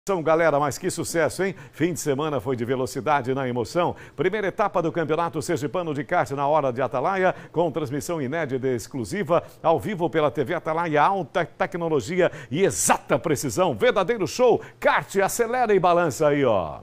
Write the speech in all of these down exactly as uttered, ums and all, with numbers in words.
Então, galera, mas que sucesso, hein? Fim de semana foi de velocidade na emoção. Primeira etapa do Campeonato Sergipano de Kart na Hora de Atalaia, com transmissão inédita e exclusiva, ao vivo pela T V Atalaia, alta tecnologia e exata precisão. Verdadeiro show. Kart, acelera e balança aí, ó.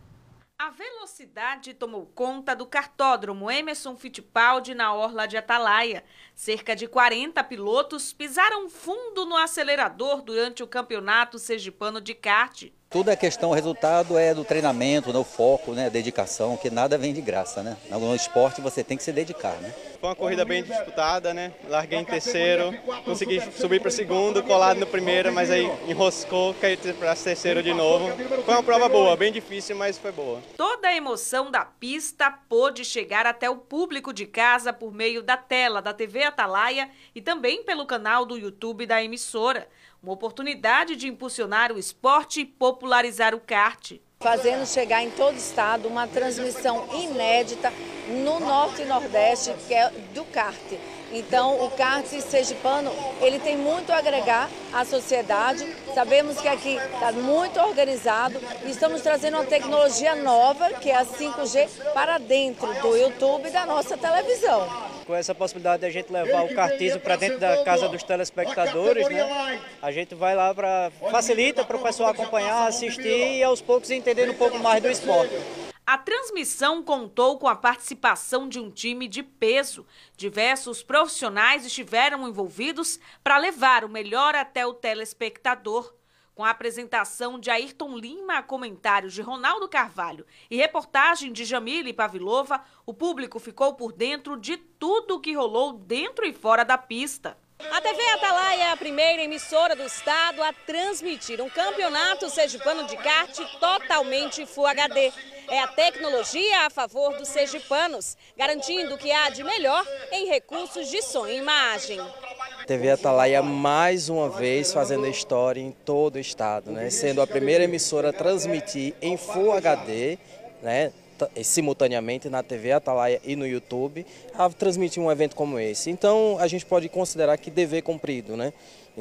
A velocidade tomou conta do kartódromo Emerson Fittipaldi na Orla de Atalaia. Cerca de quarenta pilotos pisaram fundo no acelerador durante o Campeonato Sergipano de Kart. Tudo é questão, o resultado é do treinamento, do foco, né, dedicação, que nada vem de graça, né? No esporte você tem que se dedicar, né? Foi uma corrida bem disputada, né? Larguei em terceiro, consegui subir para o segundo, colado no primeiro, mas aí enroscou, caí para terceiro de novo. Foi uma prova boa, bem difícil, mas foi boa. Toda a emoção da pista pôde chegar até o público de casa por meio da tela da T V Atalaia e também pelo canal do YouTube da emissora. Uma oportunidade de impulsionar o esporte e popularizar o kart. Fazendo chegar em todo o estado uma transmissão inédita no Norte e Nordeste, que é do kart. Então, o kart sergipano, ele tem muito a agregar à sociedade. Sabemos que aqui está muito organizado e estamos trazendo uma tecnologia nova, que é a cinco G, para dentro do YouTube e da nossa televisão. Com essa possibilidade de a gente levar o kartismo para dentro da casa dos telespectadores, né? A gente vai lá para facilita para o pessoal acompanhar, assistir e aos poucos entender um pouco mais do esporte. A transmissão contou com a participação de um time de peso. Diversos profissionais estiveram envolvidos para levar o melhor até o telespectador. Com a apresentação de Ayrton Lima, comentários de Ronaldo Carvalho e reportagem de Jamile Pavilova, o público ficou por dentro de tudo que rolou dentro e fora da pista. A T V Atalaia é a primeira emissora do estado a transmitir um campeonato sergipano de kart totalmente Full H D. É a tecnologia a favor dos sergipanos, garantindo o que há de melhor em recursos de som e imagem. T V Atalaia mais uma vez fazendo história em todo o estado, né? Sendo a primeira emissora a transmitir em Full H D, né? Simultaneamente na T V Atalaia e no YouTube, a transmitir um evento como esse. Então a gente pode considerar que dever cumprido, né?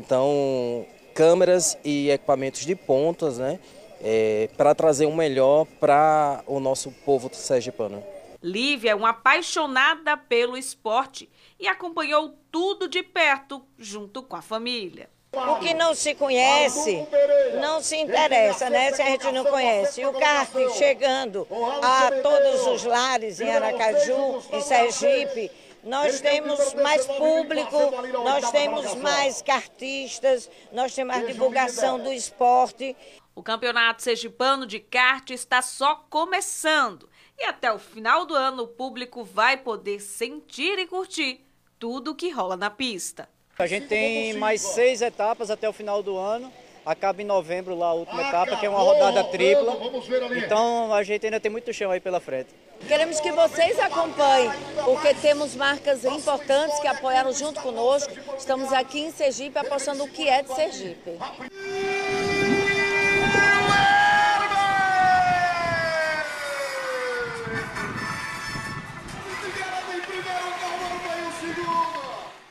Então câmeras e equipamentos de pontas, né? É, para trazer o melhor para o nosso povo sergipano. Lívia é uma apaixonada pelo esporte e acompanhou tudo de perto junto com a família. O que não se conhece, não se interessa, né? Se a gente não conhece. E o kart chegando a todos os lares em Aracaju, em Sergipe, nós temos mais público, nós temos mais kartistas, nós temos mais divulgação do esporte. O Campeonato Sergipano de Kart está só começando e até o final do ano o público vai poder sentir e curtir tudo o que rola na pista. A gente tem mais seis etapas até o final do ano, acaba em novembro lá a última etapa, que é uma rodada tripla, então a gente ainda tem muito chão aí pela frente. Queremos que vocês acompanhem, porque temos marcas importantes que apoiaram junto conosco. Estamos aqui em Sergipe apostando o que é de Sergipe.